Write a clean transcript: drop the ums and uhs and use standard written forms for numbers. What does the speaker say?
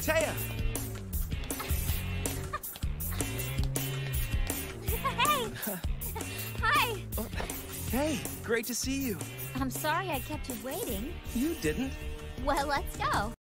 Taya! Hey! Hi! Hey, great to see you. I'm sorry I kept you waiting. You didn't. Well, let's go.